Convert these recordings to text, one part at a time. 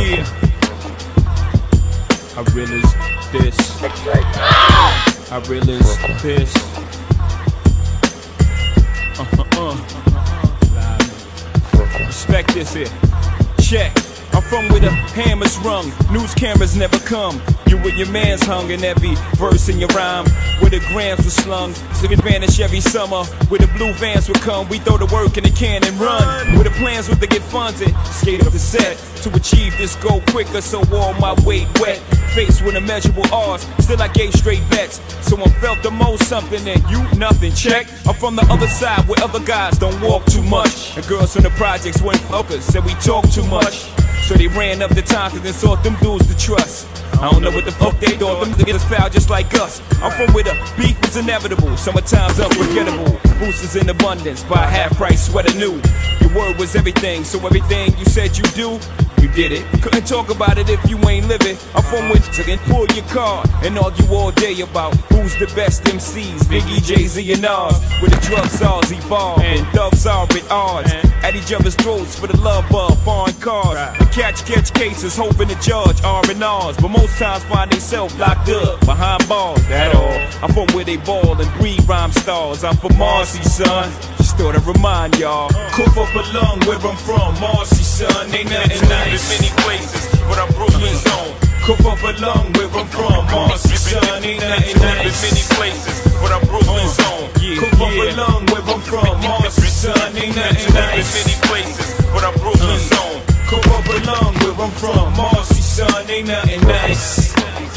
Yeah. I realize this. I realize this. Respect this here. Check. I'm from where the hammer's rung, news cameras never come. You and your man's hung in every verse in your rhyme. Where the grams were slung, so it vanish every summer. Where the blue vans would come, we throw the work in the can and run. Where the plans were to get funded, skate up the set. To achieve this goal quicker, so all my weight wet. Faced with immeasurable odds, still I gave straight bets. Someone felt the most something and you nothing, check. I'm from the other side where other guys don't walk too much. And girls from the projects wouldn't focus, said we talk too much. So they ran up the time and sought them dudes to trust. I don't know what the fuck they thought, them niggas foul just like us. I'm from where the beef is inevitable, summertime's unforgettable. Boosters in abundance, buy a half price sweater new. Your word was everything, so everything you said you do, you did it. Couldn't talk about it if you ain't living. I'm from where you can pull your car and argue all day about who's the best MCs, Biggie, Jay-Z and Nas. Where the drug czars evolve and thugs are at odds, at each other's throats for the love of foreign cars. The catch cases, hoping the judge R&Rs, but most times find themselves locked up behind bars. That all. I'm from where they ball and breed rhyme stars. I'm from Marcy, son. Just thought I'd remind y'all. Cough up a lung where I'm from, Marcy, son. Ain't nothing nice. Many places, but I'm Brooklyn's own. Cough up a lung where I'm from, Marcy, son. Ain't nothing nice. Many places, but I'm Brooklyn's own. Cough up a lung where I'm from, Marcy, son. Ain't nothing nice. Many places, but I'm Brooklyn's own. Cough up a lung where I'm from, Marcy, son. Ain't nothing nice.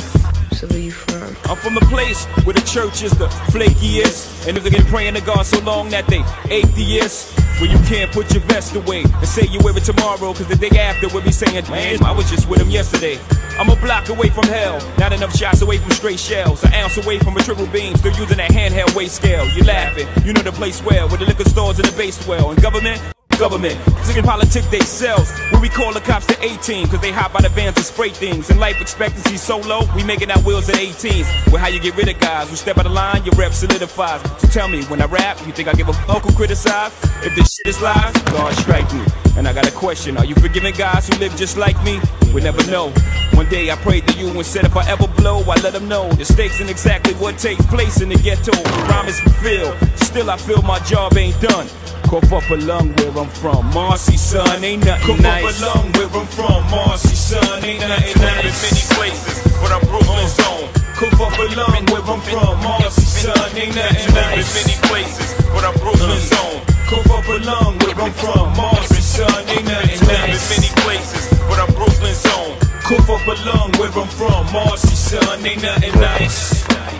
So where you from? I'm from the place where the church is the flakiest, and if they been praying to God so long that they atheists. Where you can't put your vest away and say you wear it tomorrow, cause the day after we'll be saying, man, I was just with him yesterday. I'm a block away from hell, not enough shots away from straight shells, an ounce away from a triple beam, still using that handheld weight scale. You laughing, you know the place well, with the liquor stores and the base well, and government, in politics they sells, where we call the cops to 18, cause they hop out of vans and spray things, and life expectancy so low, we making our wheels at 18s. Well, how you get rid of guys who step out of line, your rep solidifies. So tell me, when I rap, you think I give a fuck who criticize? If this shit is lies, God strike me. And I got a question, are you forgiving guys who live just like me? We never know. One day I prayed to you and said if I ever blow, I let them know the stakes and exactly what takes place in the ghetto. Promise fulfilled, still I feel my job ain't done. Cough up a lung where I'm from, Marcy, son, ain't nothing nice. Cough up a lung where I'm from, Marcy, son, ain't nothing nice. Many places, but I'm Brooklyn's own. Cough up a lung where I'm from, Marcy, son, ain't nothing nice. Many places, but I'm Brooklyn's own. Cough up a lung where I'm from, Marcy, son, ain't nothing nice. Many places, but I'm Brooklyn's own. Cough up a lung where I'm from, Marcy, son, ain't nothing nice.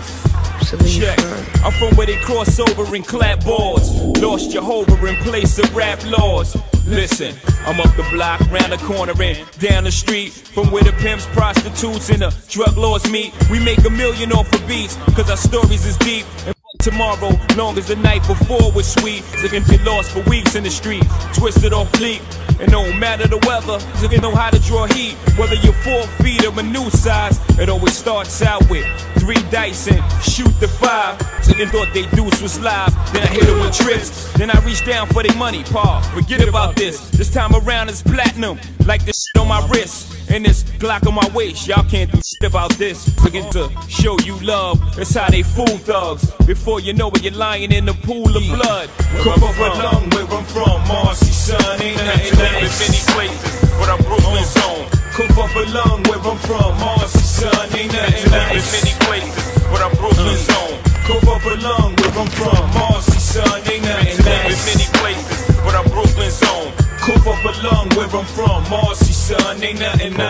So where you Check. from? I'm from where they cross over and clap boards. Lost Jehovah in place of rap laws. Listen, I'm up the block, round the corner and down the street. From where the pimps, prostitutes, and the drug lords meet. We make $1 million off of beats, cause our stories is deep. And tomorrow, long as the night before was sweet. They can be lost for weeks in the street, twisted off fleet. And no matter the weather, they know how to draw heat. Whether you're 4 feet or a new size, it always starts out with 3 dice and shoot the 5. Chicken thought they deuce was live, then I hit them with trips. Then I reach down for their money, pa, forget about this. This time around it's platinum, like the shit on my wrist. And this Glock on my waist, y'all can't do shit about this. Looking to show you love, that's how they fool thugs. Before you know it, you're lying in the pool of blood. Cough up a lung where I'm from, Marcy, son, ain't nothing nice. Many places, but I'm Brooklyn's own. Cough up a lung where I'm from, Marcy, son, ain't nothing nice. Many places, but I'm Brooklyn's own. Cough up a lung where I'm from, Marcy, son, ain't nothing nice. Many places, but I'm Brooklyn's own. Cough up a lung where I'm from, Marcy, son, ain't nothing nice.